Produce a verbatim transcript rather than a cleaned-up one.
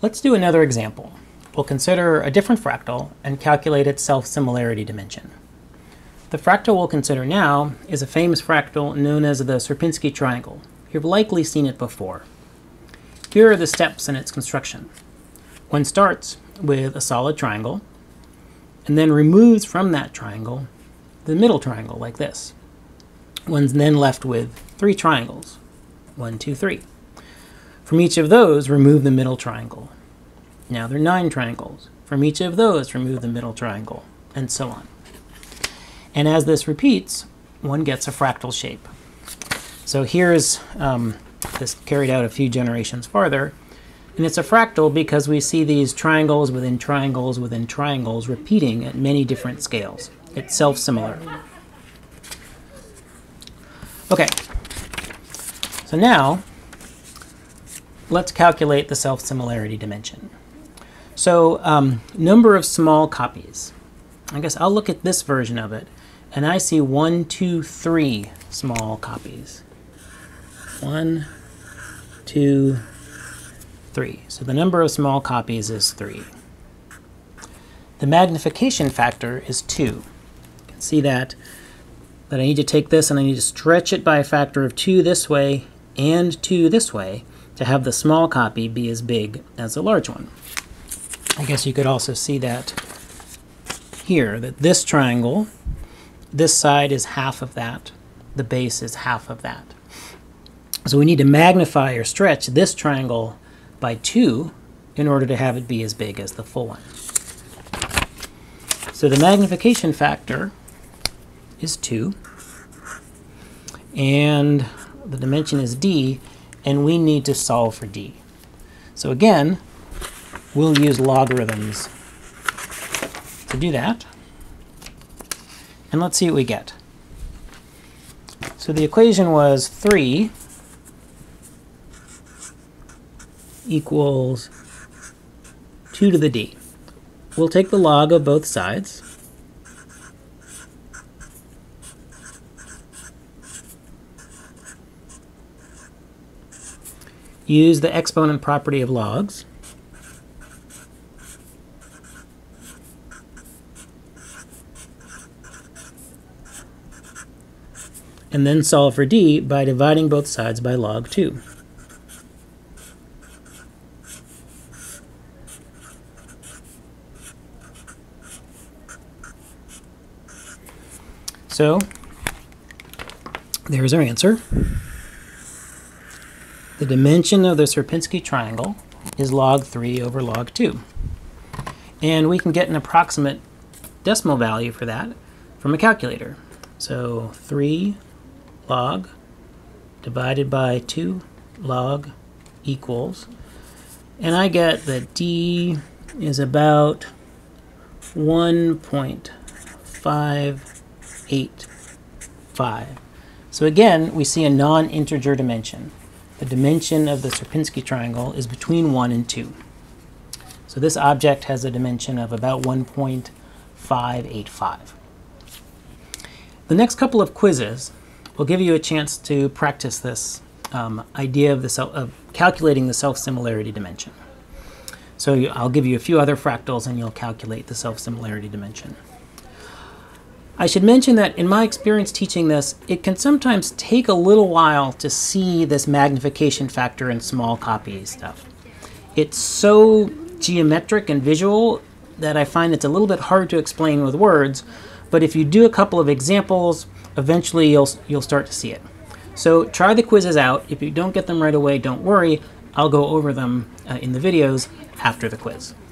Let's do another example. We'll consider a different fractal and calculate its self-similarity dimension. The fractal we'll consider now is a famous fractal known as the Sierpiński triangle. You've likely seen it before. Here are the steps in its construction. One starts with a solid triangle and then removes from that triangle the middle triangle like this. One's then left with three triangles. One, two, three. From each of those, remove the middle triangle. Now there are nine triangles. From each of those, remove the middle triangle, and so on. And as this repeats, one gets a fractal shape. So here's um, this carried out a few generations farther, and it's a fractal because we see these triangles within triangles within triangles repeating at many different scales. It's self-similar. Okay, so now let's calculate the self-similarity dimension. So um, number of small copies. I guess I'll look at this version of it, and I see one, two, three small copies. One, two, three. So the number of small copies is three. The magnification factor is two. You can see that, that I need to take this and I need to stretch it by a factor of two this way and two this way to have the small copy be as big as the large one. I guess you could also see that here, that this triangle, this side is half of that, the base is half of that. So we need to magnify or stretch this triangle by two in order to have it be as big as the full one. So the magnification factor is two, and the dimension is d, and we need to solve for d. So again, we'll use logarithms to do that. And let's see what we get. So the equation was three equals two to the d. We'll take the log of both sides. Use the exponent property of logs. And then solve for d by dividing both sides by log two. So there's our answer. The dimension of the Sierpiński triangle is log three over log two. And we can get an approximate decimal value for that from a calculator. So three log divided by two log equals, and I get that d is about one point five eight five. So again, we see a non-integer dimension. The dimension of the Sierpiński triangle is between one and two. So this object has a dimension of about one point five eight five. The next couple of quizzes will give you a chance to practice this um, idea of, the self, of calculating the self-similarity dimension. So you, I'll give you a few other fractals and you'll calculate the self-similarity dimension. I should mention that in my experience teaching this, it can sometimes take a little while to see this magnification factor in small copy stuff. It's so geometric and visual that I find it's a little bit hard to explain with words, but if you do a couple of examples, eventually you'll, you'll start to see it. So try the quizzes out. If you don't get them right away, don't worry. I'll go over them uh, in the videos after the quiz.